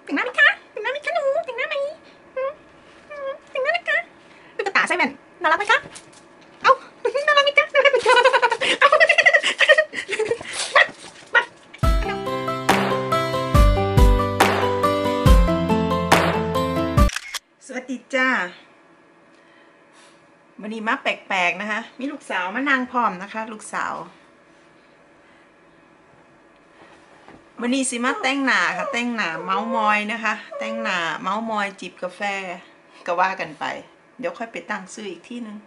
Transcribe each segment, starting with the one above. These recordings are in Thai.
แต่งหน้าไหมคะแต่งหน้าไหมคะหนูแต่งหน้าไหมแต่งหน้าไหมคะตุ๊กตาใส่แว่นน่ารักไหมคะเอ้าน่ารักไหมคะน่ารักไหมคะสวัสดีจ้าวันนี้มาแปลกๆนะคะมีลูกสาวมานางพร้อมนะคะลูกสาววันนี้สิมาแต่งหน้าค่ะแต่งหน้าเมาส์มอยนะคะแต่งหน้าเมาส์มอยจิบกาแฟก็ว่ากันไปเดี๋ยวค่อยไปตั้งซื้ออีกที่นึง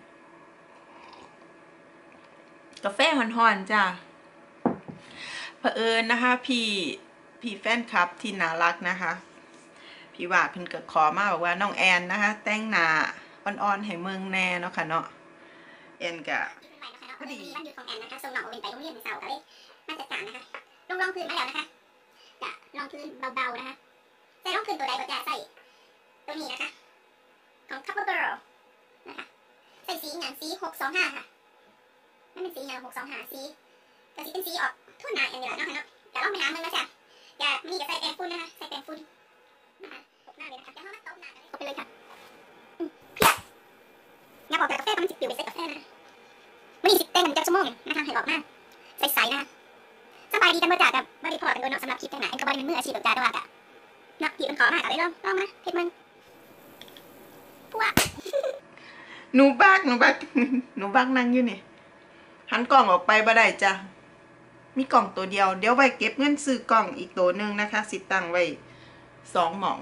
กาแฟห่อนๆจ้าเผอิญนะคะพี่แฟนคลับที่น่ารักนะคะพี่ว่าเพิ่นก็ขอมาบอกว่าน้องแอนนะคะแต่งหน้าอ่อนๆให้เมืองแน่เนาะค่ะเนาะแอนก็พอดีวันหยุดของแอนนะคะส่งน้องโอเวนไปโรงเรียนในเสาร์ก็เลยมาจัดการนะคะลงรองพื้นมาแล้วนะคะจะรองพื้นเบาๆนะคะใส่รองพื้นตัวใดก็จะใส่ตัวนี้นะคะของ Couple Girl นะคะใส่สีสี625ค่ะนั่นเป็นสี625สีแต่สีเป็นสีออกทุ่นหนาอย่างเดียวเนาะค่ะเนาะแต่ต้องไปหาเงินแล้วจ้ะอย่ามีกับใส่แปรงฝุ่นนะคะใส่แปรงฝุ่นนะคะตบหน้าเลยนะคะจะให้มันตบหน้าเลยตบไปเลยค่ะเพียงับออกจากกาแฟก็มันจิบปิวไปใส่กาแฟนะวันนี้10 เต้นจะชั่วโมงนะคะให้ออกมาใสๆนะสบายดีกันมาจากกับบริพอร์ตกันโดยเนาะสำหรับคลิปแต่งหน้าก็บริเป็นมืออาชีพแบบจ้าด้วยกะเนาะพี่มันขอมากอะไรลองมาเพชรมึงพวกหนูบักนั่งอยู่นี่หันกล่องออกไปบ่ได้จ้ะมีกล่องตัวเดียวเดี๋ยวไว้เก็บเงินซื้อกล่องอีกตัวหนึ่งนะคะสิตั้งไว้2 หม่อง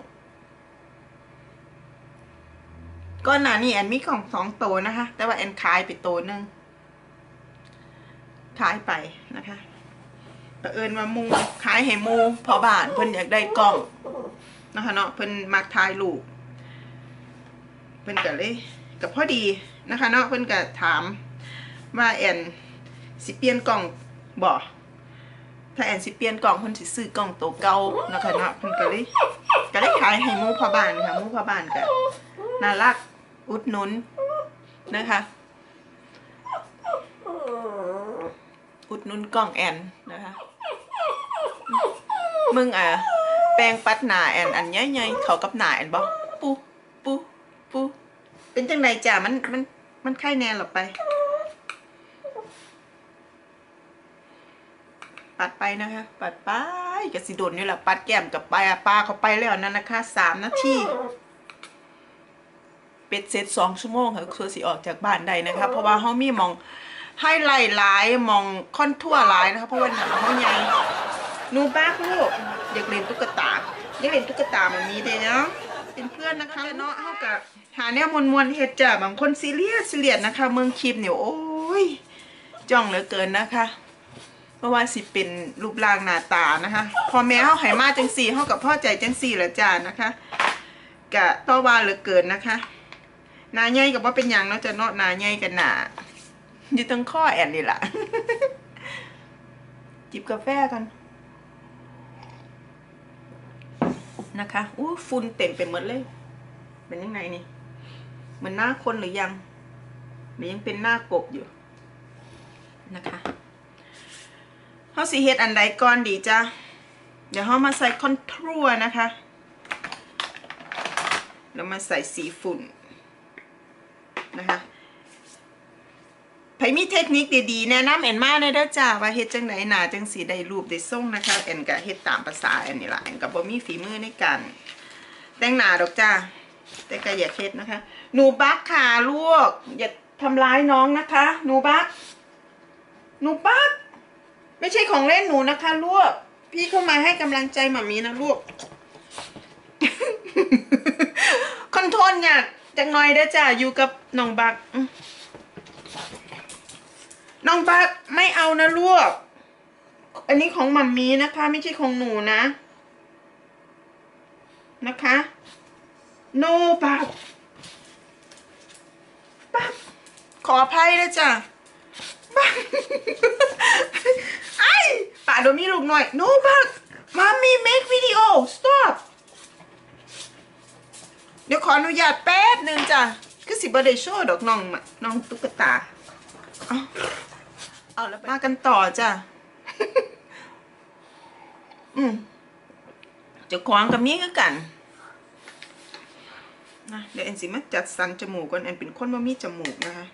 ก่อนหน้านี้แอนมีกล่อง2 ตัวนะคะแต่ว่าแอนขายไปตัวหนึ่งขายไปนะคะเผอิญว่ามูขายให้มูพอบ้านเพิ่นอยากได้กล่องนะคะเนาะเพิ่นมักถ่ายรูปเพิ่นก็เลยกับพอดีนะคะเนาะเพิ่นก็ถามว่าแอนสิเปลี่ยนกล่องบ่ถ้าแอนสิเปลี่ยนกล่องเพิ่นสิซื้อกล่องตัวเก่านะคะเนาะเพิ่นก็เลยขายให้มูพอบ้านค่ะมูพอบ้านก็น่ารักอุดหนุนนะคะอุดหนุนกล่องแอนนะคะมึงแปรงปัดหน้าแอนอันใหญ่ๆเขากับหน้าแอนบ่ปูเป็นจังไดจ้ะมันไข้แน่หรอไปปัดไปนะคะปัดไปกระสิโดนนี่แหละปัดแก้มกับปลาเข้าไปแล้วนั่นนะคะ3 นาทีเป็ดเสร็จ2 ชั่วโมงค่ะคือสิออกจากบ้านได้นะคะเพราะว่าเขามีมองให้ไล่หลายมองค่อนทั่วหลายนะคะเพราะว่าหนังเขาใหญ่หนูบ้าลูกอยากเล่นตุ๊กตามันมีเด้เนาะเป็นเพื่อนนะคะเนาะเขากับหาแนวมวลเฮ็ดจ้ะบางคนซีเรียสนะคะเมืองคลิปเนี่ยโอ้ยจ้องเหลือเกินนะคะเพราะว่าสิเป็นรูปร่างหน้าตานะคะพอแม่เขาไห้มาจังสี่เขากับพ่อใจจังสี่ละจ้านะคะกะต่อว่าเหลือเกินนะคะหน้าใหญ่กับว่าเป็นอย่างเนาะจะเนาะหน้าใหญ่กันหนาอยู่ตรงข้อแอนนี่แหละจิบกาแฟกันนะคะอู้ฝุ่นเต็มไปหมดเลยเป็นยังไงนี่เหมือนหน้าคนหรือยังเป็นหน้ากบอยู่นะคะเขาสีเฮ็ดอันใดก่อนดีจ้ะเดี๋ยวเขามาใส่คอนทัวร์นะคะแล้วมาใส่สีฝุ่นนะคะไผมีเทคนิคดีๆแนะนำแอนมาเลยเด้อจ้าว่าเฮ็ดจังไหนหนาจังสีได้รูปได้ทรงนะคะแอนก็เฮ็ดตามภาษาแอนนี่ล่ะแอนก็บ่มีฝีมือในการแต่งหน้าดอกจ้าแต่ก็อย่าเฮ็ดนะคะหนูบักค่ะลูกอย่าทำร้ายน้องนะคะหนูบักไม่ใช่ของเล่นหนูนะคะลูกพี่เข้ามาให้กำลังใจหม่ามีนะลูก คอนโทรลอยากจังหน่อยเด้อจ้าอยู่กับน้องบักไม่เอานะลูกอันนี้ของหม่ามีนะคะไม่ใช่ของหนูนะคะโนบักขออภัยนะจ้ะบักไอ้ป่าโดมีลูกหน่อยโนบักมามี make video stop เดี๋ยวขออนุญาตแป๊บหนึ่งจ้ะคือสิบได้โชว์ดอกน้องตุ๊กตาเอาแล้วมากันต่อจ้ะเจ้าของกับมีคือกันนะเดี๋ยวแอนสิมาจัดสันจมูกก่อนแอนเป็นคนว่ามีจมูกนะคะ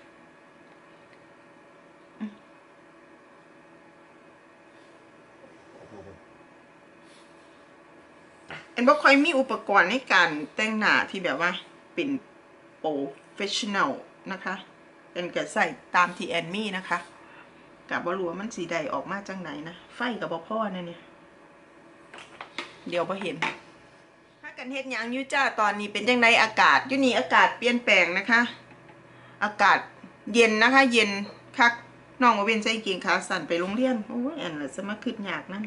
แอนบ่ค่อยมีอุปกรณ์ในการแต่งหน้าที่แบบว่าเป็นโปรเฟชชั่นแนลนะคะแอนก็ใส่ตามที่แอนมีนะคะกับบ่รู้ว่ามันสีใดออกมาจังไหนนะไฟกับบ่พ่อนะเนี่ยเดี๋ยวบ่เห็นถ้ากันเฮ็ดหยังอยู่จ้าตอนนี้เป็นจังไดอากาศอยู่นี่อากาศเปลี่ยนแปลงนะคะอากาศเย็นนะคะเย็นคักน้องมาเว้นใส่กางเกงขาสั้นไปโรงเรียนโอ้ยแอนเลยจะมาขึ้นยากนั่น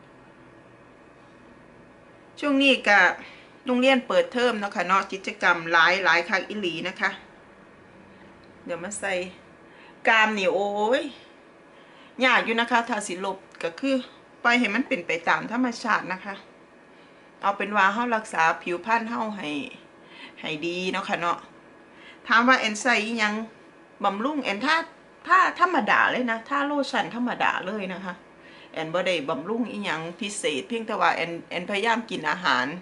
ช่วงนี้ก็โรงเรียนเปิดเทอมเนาะค่ะเนาะกิจกรรมหลายคักอีหลีนะคะเดี๋ยวมาใส่กามนี่โอ้ยยากอยู่นะคะถ้าสิลบก็คือปล่อยให้มันเป็นไปตามธรรมชาตินะคะเอาเป็นว่าเฮารักษาผิวพรรณเฮาให้ดีเนาะค่ะเนาะถามว่าแอนใส่ยังบำรุงแอนถ้าธรรมดาเลยนะถ้าโลชั่นธรรมดาเลยนะคะแอนบ่ได้บำรุงอีหยังพิเศษเพียงแต่ว่าแอนพยายามกินอาหาร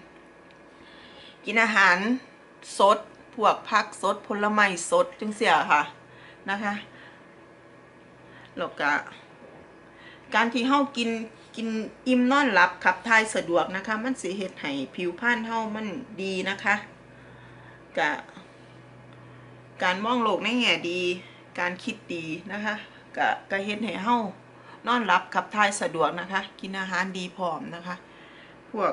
สดพวกผักสดผลไม้สดจังเสียค่ะนะคะแล้วก็การที่เฮากินอิ่มนอนหลับขับถ่ายสะดวกนะคะมันสิเฮ็ดให้ผิวพรรณเฮามันดีนะคะกับการมองโลกในแง่ดีการคิดดีนะคะก็เฮ็ดให้เฮานอนหลับขับถ่ายสะดวกนะคะกินอาหารดีพร้อมนะคะพวก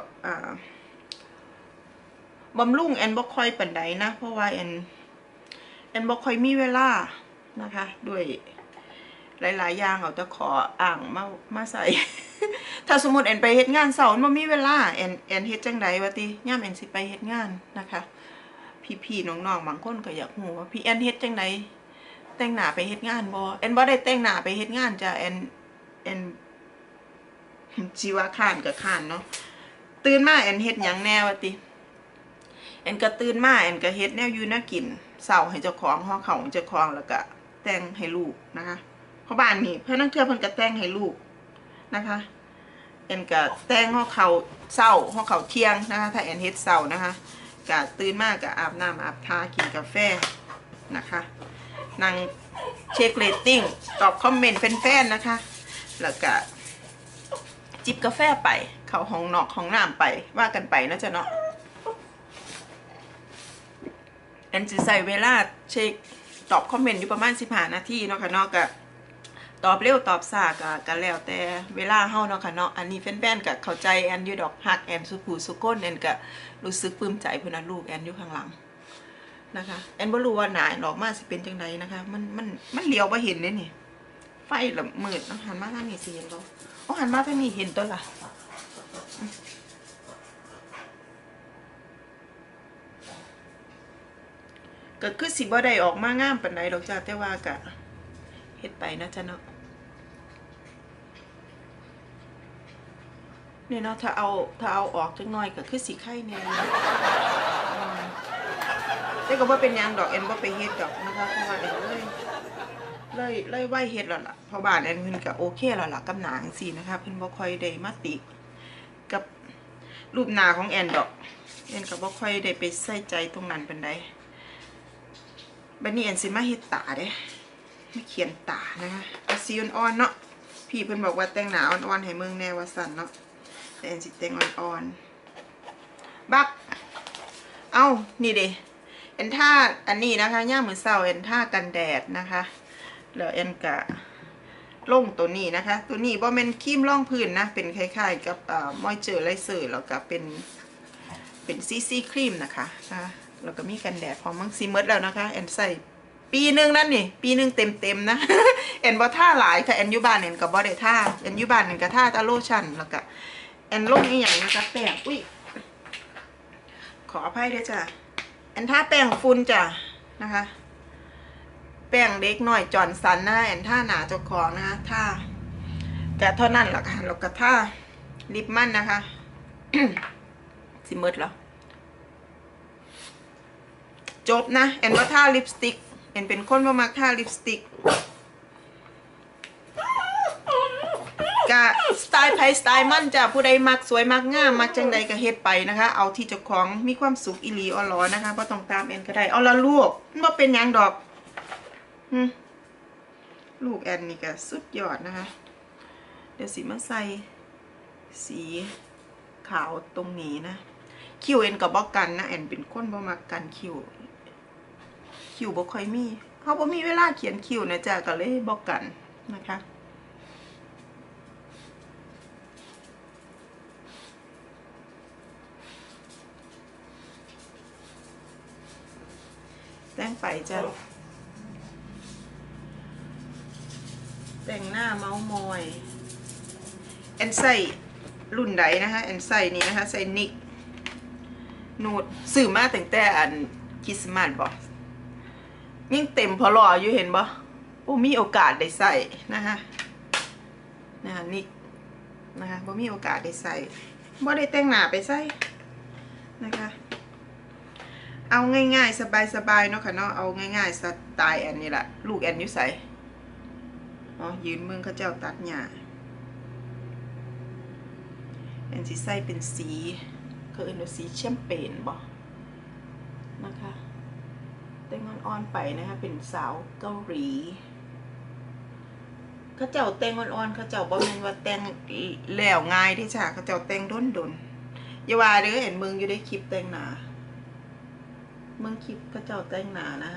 บำรุงแอนบ่ค่อยปานใดนะเพราะว่าแอนบ่ค่อยมีเวลานะคะด้วยหลายอย่างเอาแต่ขออ่างมาใส่ ถ้าสมมติแอนไปเฮ็ดงานเสาร์มันมีเวลาแอนเฮ็ดจังใดวะติย่ามแอนสิไปเฮ็ดงานนะคะพี่ๆน้องๆบางคนก็อยากรู้ว่าพี่แอนเฮ็ดจังใดแต่งหน้าไปเฮ็ดงานบ่แอนบ่ได้แต่งหน้าไปเฮ็ดงานจ้ะแอนสิว่าค้านก็ค้านเนาะตื่นมาแอนเฮ็ดหยังแน่วะติแอนก็ตื่นมาแอนก็เฮ็ดแนวอยู่แนวกินเช้าให้เจ้าของห่อข้าวของเจ้าของแล้วก็แต่งให้ลูกนะคะเพราะบ้านนี่เพื่อนนั่งเทื่อเพิ่นก็แต่งให้ลูกนะคะแอนก็แต่งห่อข้าวเช้าห่อข้าวเที่ยงนะคะถ้าแอนเฮ็ดเช้านะคะก็ตื่นมาก็อาบน้ำอาบท่ากินกาแฟนะคะนั่งเช็คเรตติ้งตอบคอมเมนต์แฟนๆนะคะแล้วก็จิบกาแฟไปเข้าห้องนอกห้องน้ำไปว่ากันไปนะจ๊ะเนาะแอนจะใส่เวลาเช็คตอบคอมเมนต์อยู่ประมาณ15 นาทีเนาะค่ะเนาะก็ตอบเร็วตอบช้าก็แล้วแต่เวลาเฮาเนาะค่ะเนาะอันนี้แฟนๆก็เข้าใจแอนอยู่ดอกฮักแอนสุขูสุก้นแอนก็รู้สึกปลื้มใจเพิ่นน่ะลูกแอนอยู่ข้างหลังนะคะแอนบ่รู้ว่าหน้าออกมาสิเป็นจังไดนะคะมันเลี้ยวบ่เห็นเด้นี่ไฟละมืดเนาะหันมาทางนี้สิเห็นบ่อ๋อหันมาทางนี้เห็นตัวล่ะก็คือสิบ่ได้ออกมางามปานใดดอกจ้าแต่ว่าก็เฮ็ดไปนะจ๊ะเนาะเนี่ยเนาะถ้าเอาออกจังหน่อยก็คือสีไข่เนี่ยแต่ก็บ่เป็นหยังดอกแอนบ่ไปเฮ็ดดอกนะคะเพราะว่าแอนเลยไหวเฮ็ดแล้วล่ะเพราะบ้านแอนเพิ่นก็โอเคแล้วล่ะกับหน้าจังซี่นะคะเพิ่นบ่ค่อยได้มาติกับรูปหน้าของแอนดอกแอนก็บ่ค่อยได้ไปใส่ใจตรงนั้นปานใดบัดนี้แอนสิมาเฮ็ดตาเด้มาเขียนตานะคะเอาสีอ่อนๆเนาะพี่เพิ่นบอกว่าแต่งหน้าอ่อนๆให้เมืองแน่ว่าซั่นเนาะแต่แอนสิแต่งอ่อนๆบักเอ้านี่เด้แอนท่าอันนี้นะคะย่ามมื้อเช้าแอนท่ากันแดดนะคะแล้วแอนก็ลงตัวนี้นะคะตัวนี้บ่แม่นครีมรองพื้นนะเป็นคล้ายๆกับมอยเจอร์ไรเซอร์แล้วก็เป็นซีครีมนะคะแล้วก็มีกันแดดพร้อมมั้งซีเมิร์ดแล้วนะคะแอนใส่ปีนึงนั่นนี่ปีนึงเต็มๆนะแอนบ่ท่าหลายค่ะแอนอยู่บ้านแอนก็บ่ได้ท่าแอนอยู่บ้านแอนก็ท่าตาโลชั่นแล้วก็แอนลงอีหยังนะคะแป้งอุ้ยขออภัยด้วยจ้ะแอนท่าแป้งฝุ่นจ้ะนะคะแป้งเด็กหน่อยจอนสันนะแอนท่าหนาเจ้าของนะคะท่าแต่เท่านั้นแหละค่ะแล้วก็ท่าลิปมันนะคะ สิเมิร์ดแล้วจบนะแอนว่าท่าลิปสติกแอนเป็นคนว่ามักท่าลิปสติกกะสไตล์ไผยสไตล์มั่นจ้ะผู้ใดมักสวยมักงามมักจังใดก็เฮ็ดไปนะคะ เอาที่เจ้าของมีความสุขอีหลีออลอนะคะบ่ต้องตามแอนก็ได้เอาละลูกมันบ่เป็นหยังดอกลูกแอนนี่ก็สุดยอดนะคะ เดี๋ยวสิมาใส่สีขาวตรงนี้นะคิวแอนกับบ่กันนะแอนเป็นคนบ่มักกันคิวบ่ค่อยมีเขาบ่มีเวลาเขียนคิวนะจ๊ะก็เลยบ่กันนะคะแต่งไปจ้ะแต่งหน้าเมาส์มอยแอนใส่รุ่นใดนะคะแอนใส่นี่นะคะใส่นิกนูดซื้อมาตั้งแต่อันคริสต์มาสบอกยังเต็มพอรออยู่เห็นบ่บ่มีโอกาสได้ใส่นะคะนิกนะคะบ่มีโอกาสได้ใส่บ่ได้แต่งหน้าไปใส่นะคะเอาง่ายๆสบายๆเนาะค่ะเนาะเอาง่ายๆสไตล์แอนนี่แหละลูกแอนอยู่ใส่อ๋อยืนเมืองเขาเจ้าตัดหญ้าแอนสิใส่เป็นสีเขาเรียกว่าสีแชมเปญบ่นะคะแต่งอ่อนๆไปนะคะเป็นสาวเกาหลีเขาเจ้าแต่งอ่อนๆเขาเจ้าบ่แม่นว่าแต่งแล้วง่ายที่จ้ะเขาเจ้าแต่งดนอย่าว่าเด้อเห็นมึงอยู่ได้คลิปแต่งหน้ามึงคลิปเขาเจ้าแต่งหน้านะ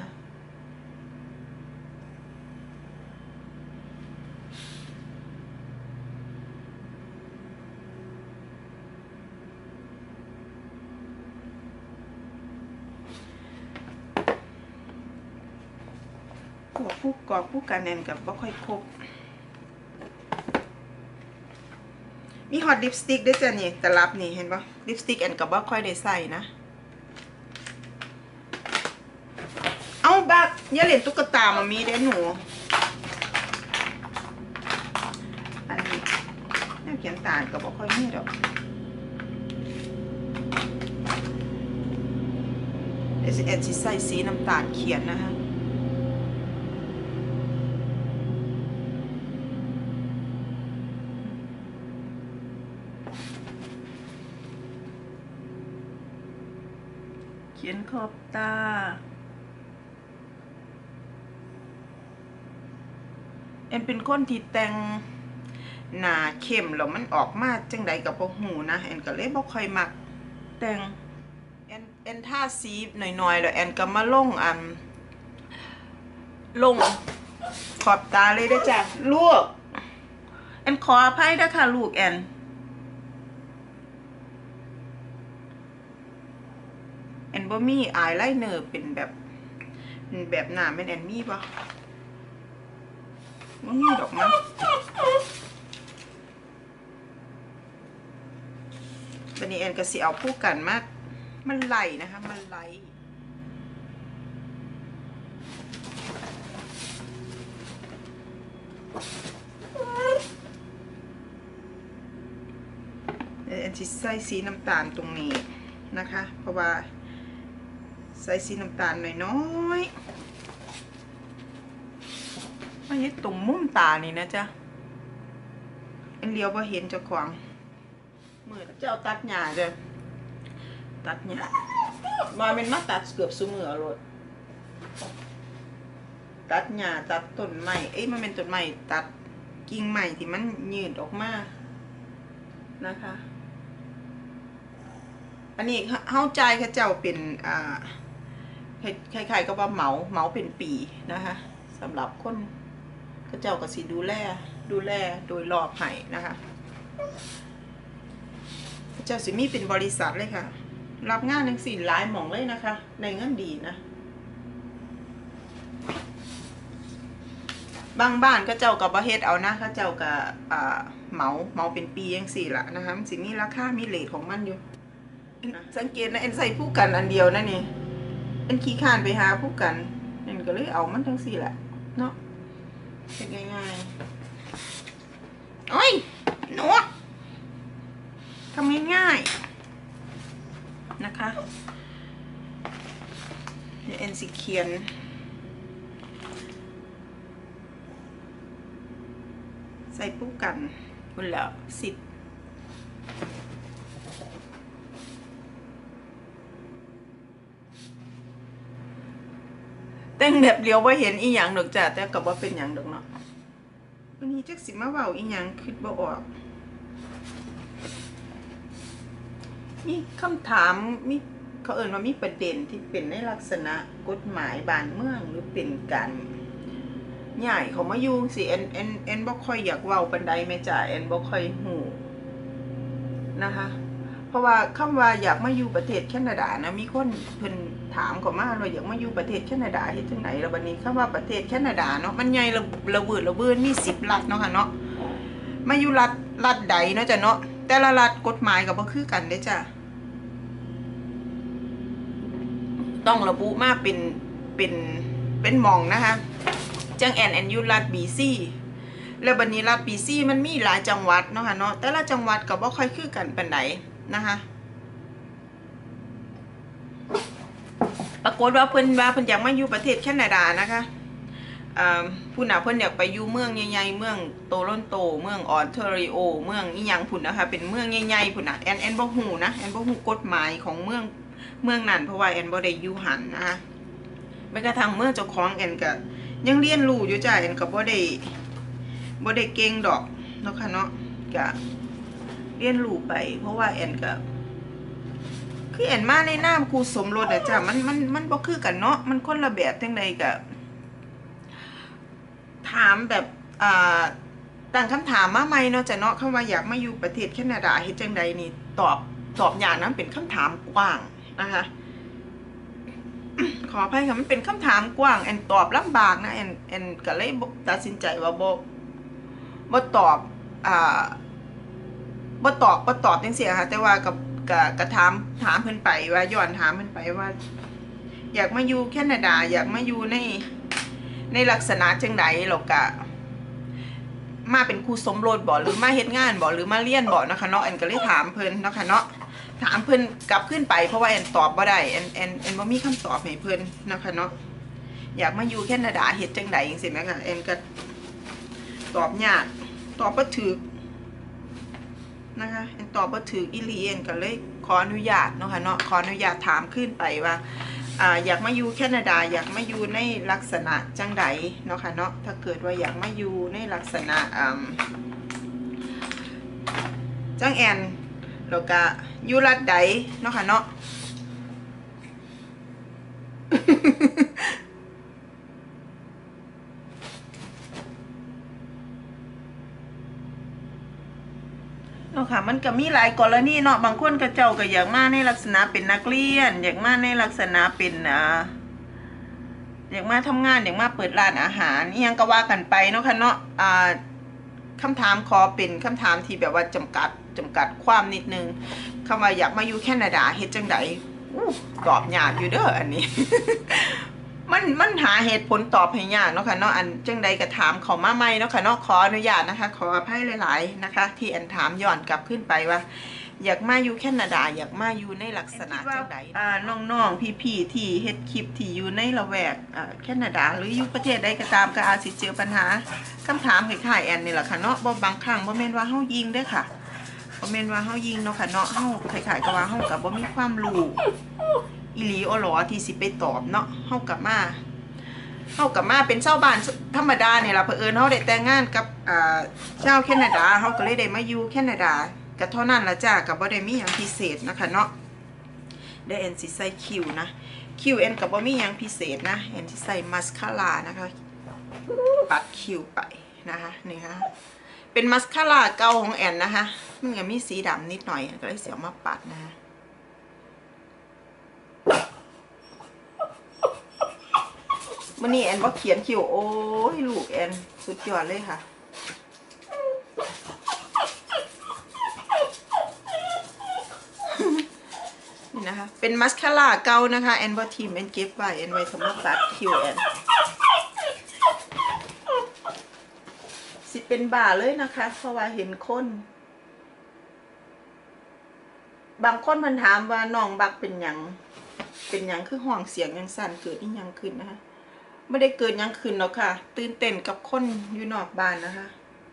ผู้กันแนนกับบ่ค่อยครบมีฮอตลิปสติกด้วยจ้ะนี่ตลับนี่เห็นปะลิปสติกแอนกับบ่ค่อยได้ใส่นะเอาบักอย่าเล่นตุ๊กตามามีเด้หนูอันนี้แนวเขียนตากับบ่ค่อยมีดอกแอนสิใส่สีน้ำตาลเขียนนะคะเขียนขอบตาแอนเป็นคนที่แต่งหน้าเข้มแล้วมันออกมาจังใดกับบ่ฮู้นะแอนก็เลยบ่ค่อยมักแต่งแอนทาสีหน่อยๆแล้วแอนก็มาลงขอบตาเลยเด้อจ้ะลูกแอนขออภัยนะคะลูกแอนบ่มีอายไลเนอร์เป็นแบบหน้าแม่นแอนมีป่ะบ่มีดอกมั้งบัดนี้แอนก็สิเอาผู้กันมามันไหลนะคะมันไหลแอนสิใส่สีน้ำตาลตรงนี้นะคะเพราะว่าใส่สีน้ำตาลน้อยๆไม่ใช่ตรงมุมตานี่นะจ๊ะอันเลี้ยวพอเห็นเจ้าของมือเจ้าตัดหญ้าจ้ะตัดหญ้ามาเป็นมาตัดเกือบซุมือรถตัดหญ้าตัดต้นไม้มันเป็นต้นไม้ตัดกิ่งไม้ที่มันยืดออกมานะคะอันนี้เข้าใจเขาเจ้าเป็นคล้ายๆก็ว่าเหมาเป็นปีนะคะสำหรับคนเขาเจ้าก็สิดูแลโดยรอบให้นะคะเขาเจ้าสิมีเป็นบริษัทเลยค่ะรับงานทั้งสิ้นหลายหม่องเลยนะคะในเงินดีนะบางบ้านเขาเจ้ากับประเฮ็ดเอานะเขาเจ้ากับเหมาเป็นปียังสี่ละนะคะมันสิมีราคามีเรทของมันอยู่สังเกตนะเอ็นใส่ผู้กันอันเดียวนะนี่เอ็นขี้ข้านไปหาผู้กันเอ็นก็เลยเอามันทั้งสี่แหละเนาะเป็นง่ายๆโอ้ยหนูทำง่ายๆนะคะเดี๋ยวเอ็นสิเขียนใส่ผู้กันคุณแล้ว10 แต่งแบบเดียวว่าเห็นอีหยังดอกจ้ะแต่ก็บ่เป็นหยังดอกเนาะวันนี้จักสิมาเว้าอีหยังคิดบ่ออกมีคำถามมีเขาเอ่ยว่ามีประเด็นที่เป็นในลักษณะกฎหมายบ้านเมืองหรือเป็นการย้ายเขามาอยู่สิแอนบ่ค่อยอยากเว้าปานใดแม่จ้ะแอนบ่ค่อยฮู้นะคะเพราะว่าคำว่าอยากมาอยู่ประเทศแคนาดานะมีคนเพิ่นถามเขามาว่าอยากมาอยู่ประเทศแคนาดาเฮ็ดจังไดแล้วบัดนี้คำว่าประเทศแคนาดาเนาะมันใหญ่ระเบิดมี10รัฐเนาะค่ะเนาะมาอยู่รัฐใดเนาะจ้ะเนาะแต่ละรัฐกฎหมายก็บ่คือกันเด้จ้ะต้องระบุมาเป็นหม่องนะคะจังแอนอยู่รัฐ BC แล้วบัดนี้รัฐ BC มันมีหลายจังหวัดเนาะค่ะเนาะแต่ละจังหวัดก็บ่ค่อยคือกันปานใดนะคะปรากฏว่าเพิ่นอยากมาอยู่ประเทศแคนาดานะคะผู้น่ะเพิ่นอยากไปอยู่เมืองใหญ่ๆเมืองโตรอนโตเมืองออนแทรีโอเมืองอีหยังพุ่นนะคะเป็นเมืองใหญ่ๆพุ่นน่ะแอนบ่ฮู้นะแอนบ่ฮู้กฎหมายของเมืองนั้นเพราะว่าแอนบ่ได้อยู่หันนะคะแม้กระทั่งเมืองเจ้าของแอนก็ยังเรียนรู้อยู่จ้ะแอนก็บ่ได้เก่งดอกเนาะค่ะเนาะก็เรียนรู้ไปเพราะว่าแอนก็คือแอนมาในนามครูสมรสอะจ้ะมันบ่คือกันเนาะมันคนละแบบจังใดก็ถามแบบตั้งคำถามมาใหม่เนาะจ้ะเนาะคำว่าอยากมาอยู่ประเทศแคนาดาเฮ็ดจังใดนี่ตอบอย่างนั้นเป็นคำถามกว้างนะคะขออภัยค่ะมันเป็นคำถามกว้างแอนตอบลำบากนะแอนก็เลยตัดสินใจว่าบ่ตอบบ่ตอบจังซี่ค่ะแต่ว่าก็ถามเพิ่นไปว่าย้อนถามเพิ่นไปว่าอยากมาอยู่แคนาดาอยากมาอยู่ในลักษณะจังใดแล้วก็มาเป็นครูสมรสบ่หรือมาเฮ็ดงานบ่หรือมาเรียนบ่นะคะเนาะแอนก็เลยถามเพิ่นเนาะค่ะเนาะถามเพิ่นกลับขึ้นไปเพราะว่าแอนตอบบ่ได้แอนบ่มีคำตอบให้เพิ่นนะคะเนาะอยากมาอยู่แคนาดาเฮ็ดจังใดจังซี่แม่ค่ะแอนก็ตอบยากตอบบ่ถูกนะคะแอนตอบบ่ถูกอีหลีแอนก็เลยขออนุญาตเนาะค่ะเนาะขออนุญาตถามขึ้นไปว่าอยากมาอยู่แคนาดาอยากมาอยู่ในลักษณะจังใดเนาะค่ะเนาะถ้าเกิดว่าอยากมาอยู่ในลักษณะจังแอนแล้วก็อยู่รัฐใดเนาะค่ะเนาะ เนาะค่ะมันก็มีหลายกรณีเนาะบางคนก็เจ้าก็อยากมาในลักษณะเป็นนักเรียนอยากมาในลักษณะเป็นอยากมาทำงานอยากมาเปิดร้านอาหารนี่ยังก็ว่ากันไปเนาะค่ะเนาะคำถามขอเป็นคำถามที่แบบว่าจำกัดความนิดนึงคำว่าอยากมาอยู่แคนาดาเฮ็ดจังไดตอบยากอยู่เด้ออันนี้ มันหาเหตุผลตอบให้ยากเนาะค่ะเนาะอันจังใดก็ถามเขามาใหม่เนาะค่ะเนาะขออนุญาตนะคะขออภัยหลายๆนะคะที่อันถามย้อนกลับขึ้นไปว่าอยากมาอยู่แคนาดาอยากมาอยู่ในลักษณะจังใดน้องๆพี่ๆที่เฮ็ดคลิปที่อยู่ในละแวกแคนาดาหรืออยู่ประเทศใดก็ตามก็อาจสิเจอปัญหาคำถามคล้ายๆแอนนี่แหละค่ะเนาะบางครั้งบ่แม่นว่าเฮายิงเด้อค่ะบ่แม่นว่าเฮายิงเนาะค่ะเนาะเฮาคล้ายๆกับว่าเฮาก็บ่มีความรู้อีหลีอหลอที่สิไปตอบเนาะเฮากลับมาเป็นชาวบ้านธรรมดาเนี่ยล่ะเผอิญเฮาได้แต่งงานกับชาวแคนาดาเฮาก็เลยได้มาอยู่แคนาดาก็เท่านั้นละจ้าก็บ่ได้มีหยังพิเศษนะคะเนาะได้แอนสิใส่คิวนะคิวแอนก็บ่มีหยังพิเศษนะแอนสิใส่มัสคาร่านะคะปัดคิวไปนะคะนี่ค่ะเป็นมัสคาร่าเก่าของแอนนะคะมันก็มีสีดำนิดหน่อยก็เลยเสียมาปัดนะมื่อนี้แอนว่าเขียนคิวโอ้ยลูกแอนสุดยอดเลยค่ะนี่นะคะเป็นมัสคาร่าเก่านะคะแอนว่าทีมแอนเก็บไว้แอนไว้สำหรับตัดคิวแอนสิเป็นบ่าเลยนะคะเพราะว่าเห็นคนบางคนมันถามว่าน้องบักเป็นหยังคือห้องเสียงยังสั่นเกิดอีหยังขึ้นนะคะไม่ได้เกิดยังขึ้นหรอกค่ะตื่นเต้นกับคนอยู่นอกบ้านนะคะ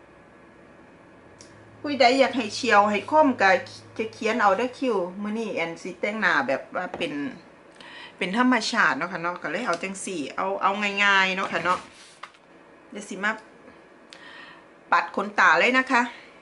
ผู้ใดอยากให้เชียวให้คมก็จะเขียนเอาได้คิวมื้อนี้แอนสิแต่งหน้าแบบว่าเป็นเป็นธรรมชาติเนาะค่ะเนาะก็เลยเอาจังสี่เอาง่ายๆเนาะค่ะเนาะเดี๋ยวสิมาปัดขนตาเลยนะคะ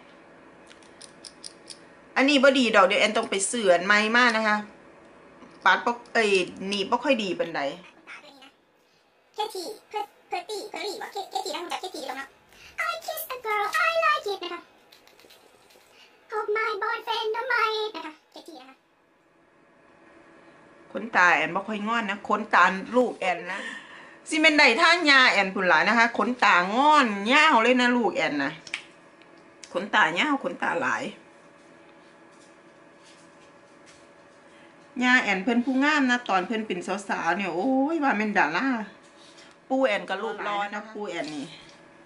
อันนี้บ่ดีดอกเดี๋ยวแอนต้องไปเสื่อนไม้มากนะคะปัดหนีบบ่ค่อยดีปานใดเคทีเพอร์ตี้ว่าเคทีแล้วรู้จักเคทีหรอเนาะ I kiss a girl I like it นะคะ Hope my boyfriend don't mind นะคะเคทีนะคะขนตาแอนบ่ค่อยงอนนะขนตาลูกแอนนะสิเป็นใดทางยาแอนพุ่นหลายนะคะขนตางอนยาวเลยนะลูกแอนนะขนตายาวขนตาหลายยาแอนเพิ่นผู้งามนะตอนเพิ่นเป็นสาวๆเนี่ยโอ้ยว่าแม่นดาราปูแอนก็รูปร้อนนะปูแอนนี่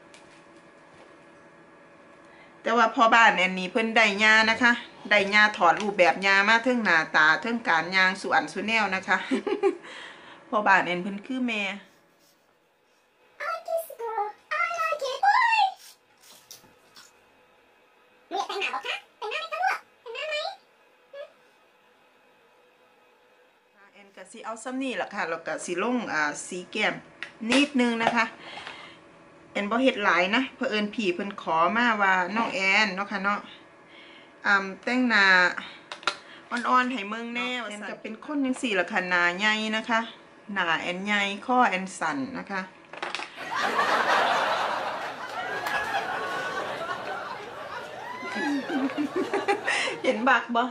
แต่ว่าพอบ้านแอนนี่เพิ่นได้ยานะคะได้ยาถอดรูปแบบยามาเทิงหน้าตาเทิงการยางสุอันสุแนวนะคะ พอบ้านแอนเพิ่นคือแม่ I kiss a girl I like it โอ้ยหนูอยากแต่งหน้าบอกคะแต่งหน้าไหมคะลูกแต่งหน้าไหมแอนก็สิเอาซ้ำนี่แหละค่ะแล้วก็สิลงสีแก้มนิดนึงนะคะแอนบ่เฮ็ดหลายนะเผอิญผีเพิ่นขอมาว่าน้องแอนเนาะค่ะเนาะแต่งหน้าอ่อนๆให้เมืองแน่แอนก็เป็นคนจังซี่ล่ะค่ะหน้าใหญ่นะคะหน้าแอนใหญ่ข้อแอนสั้นนะคะเห็นบักบ่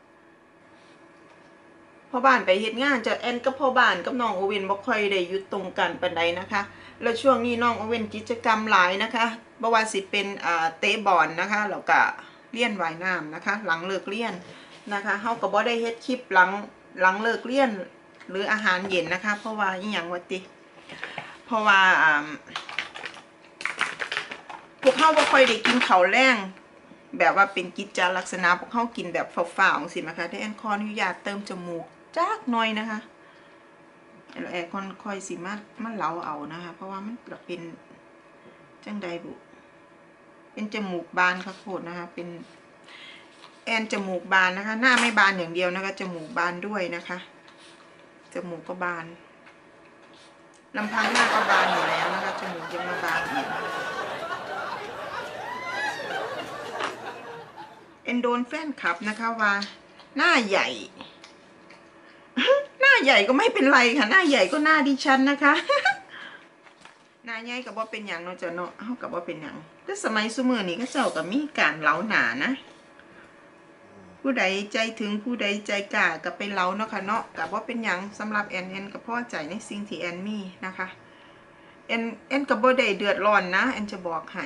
พ่อบ้านไปเฮ็ดงานจะแอนกับพ่อบ้านกับน้องโอเว่นบ่ค่อยได้อยู่ตรงกันปานใดนะคะแล้วช่วงนี้น้องโอเว่นกิจกรรมหลายนะคะบ่ว่าสิเป็นเตะบอลนะคะแล้วก็เรียนว่ายน้ำนะคะหลังเลิกเรียนนะคะเฮาก็บ่ได้เฮ็ดคลิปหลังเลิกเรียนหรืออาหารเย็นนะคะเพราะว่าอีหยังว่าติเพราะว่าพวกเฮาบ่ค่อยได้กินข้าวแรงแบบว่าเป็นกิจลักษณะพวกเขากินแบบฝ่าวๆสินะคะที่แอนคออนุญาตเติมจมูกจักหน่อยนะคะแล้วแอนค่อยสิมันเหลาเอานะคะเพราะว่ามันเป็นจังใดบุเป็นจมูกบานค่ะโคตรนะคะเป็นแอนจมูกบานนะคะหน้าไม่บานอย่างเดียวนะคะจมูกบานด้วยนะคะจมูกก็บานลำพังหน้าก็บานอยู่แล้วนะคะจมูกยังมาบานอีกเอ็นโดนแฟนคลับนะคะว่าหน้าใหญ่ หน้าใหญ่ก็ไม่เป็นไรค่ะหน้าใหญ่ก็หน้าดิฉันนะคะ หน้าใหญ่กับว่าเป็นอย่างเนาะจ้ะเนาะเฮากับว่าเป็นอย่างแต่สมัยซุมื้อนี้ก็เจ้าก็มีการเล้าหนานะผู้ใดใจถึงผู้ใดใจกล้าก็ไปเล้าเนาะค่ะเนาะกับว่าเป็นอย่างสำหรับแอนก็พอใจในสิ่งที่แอนมีนะคะแอนก็บ่ได้เดือดร้อนนะแอนจะบอกให้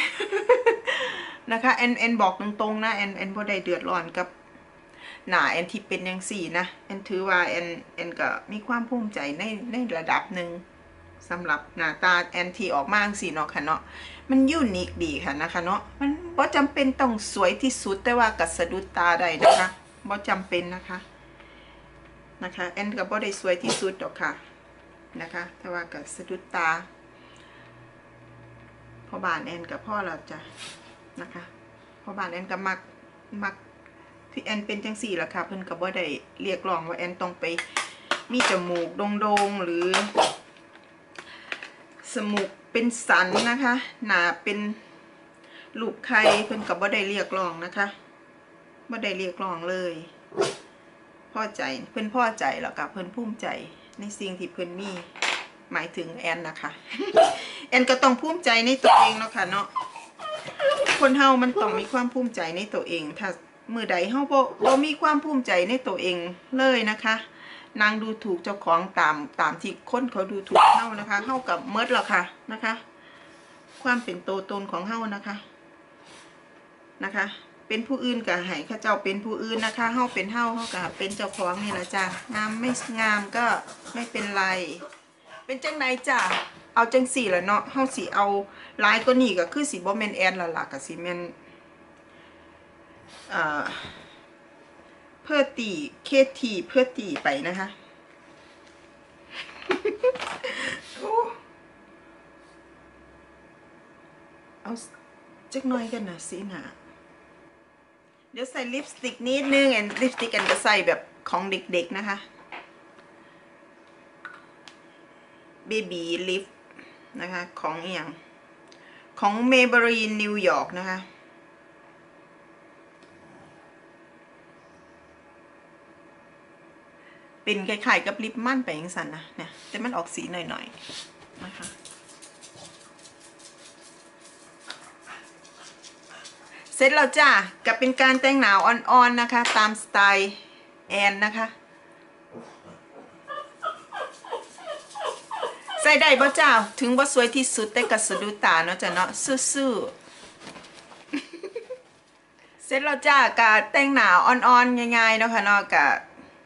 นะคะแอนบอกตรงๆนะแอนบ่ได้เดือดร้อนกับหน้าแอนที่เป็นอย่างสี่นะแอนถือว่าแอนก็มีความภูมิใจในระดับหนึ่งสำหรับหน้าตาแอนที่ออกมาสี่เนาะค่ะเนาะมันยูนิคดีค่ะนะคะเนาะมันบ่จำเป็นต้องสวยที่สุดแต่ว่าก็สะดุดตาได้นะคะบ่จำเป็นนะคะแอนก็บ่ได้สวยที่สุดดอกค่ะนะคะแต่ว่าก็สะดุดตาพอบ้านแอนกับพ่อเราจะนะคะพอบ้านแอนก็มักที่แอนเป็นจังสี่ละค่ะเพิ่นก็บ่ได้เรียกร้องว่าแอนต้องไปมีจมูกโด่งๆหรือสมูกเป็นสันนะคะหน้าเป็นลูกไข่เพิ่นก็บ่ได้เรียกร้องนะคะบ่ได้เรียกร้องเลยพอใจเพิ่นพอใจแล้วก็เพิ่นภูมิใจในสิ่งที่เพิ่นมีหมายถึงแอนนะคะ แอนก็ต้องภูมิใจในตัวเองเนาะค่ะเนาะคนเฮามันต้องมีความภูมิใจในตัวเองถ้ามือใดเฮาบ่มีความภูมิใจในตัวเองเลยนะคะนางดูถูกเจ้าของตามที่คนเขาดูถูกเฮานะคะเฮากับเมิดแล้วค่ะนะคะความเป็นตัวตนของเฮานะคะเป็นผู้อื่นก็ให้ข้าเจ้าเป็นผู้อื่นนะคะเฮาเป็นเฮาก็เป็นเจ้าของนี่แหละจ้างามไม่งามก็ไม่เป็นไรเป็นจังไหนจ้าเอาจังสี่ละเนาะเฮาสิเอาหลายกว่านี้ก็คือสิบ่แม่นแอนละล่ะก็สิแม่นเพื่อตีเคทีเพื่อตีไปนะคะ เอาจักหน่อยกันนะสีหนาเดี๋ยวใส่ลิปสติกนิดนึงลิปสติกกันจะใส่แบบของเด็กๆนะคะ Baby Lift นะคะของเอียงของ Maybelline New York นะคะเป็นคล้ายๆกับลิปมันไปอย่างสันนะเนี่ยแต่มันออกสีหน่อยๆนะคะเสร็จแล้วจ้ากับเป็นการแต่งหน้าอ่อนๆนะคะตามสไตล์แอนนะคะใส่ได้บ่เจ้าถึงว่าสวยที่สุดแต่ก็สะดุดตาเนาะจ้ะเนาะซื่อๆเสร็จแล้วจ้ากะแต่งหน้าอ่อนๆง่ายๆเนาะค่ะเนาะกะ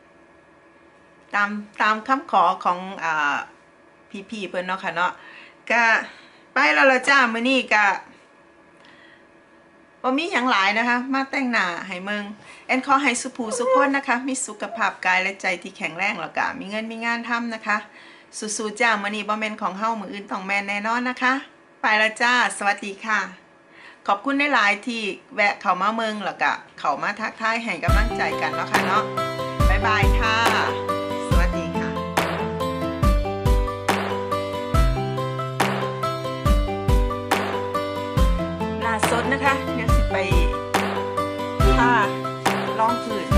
ตามคำขอของพี่ๆเพิ่นเนาะค่ะเนาะกะไปแล้วละจ้ามื้อนี้กะบ่มีหยังหลายนะคะมาแต่งหน้าให้เมืองแอนขอให้สุภูสุขคนนะคะมีสุขภาพกายและใจที่แข็งแรงแล้วก็มีเงินมีงานทำนะคะสู้ๆจ้ามื้อนี้บ่แม่นของเฮามื้ออื่นต้องแม่นแน่นอนนะคะไปแล้วจ้าสวัสดีค่ะขอบคุณหลายๆที่แวะเข้ามาเมืองแล้วก็เข้ามาทักทายให้กำลังใจกันเนาะค่ะเนาะบ๊ายบายค่ะสวัสดีค่ะล่าสุดนะคะเดี๋ยวสิไปผ้าลองพื้น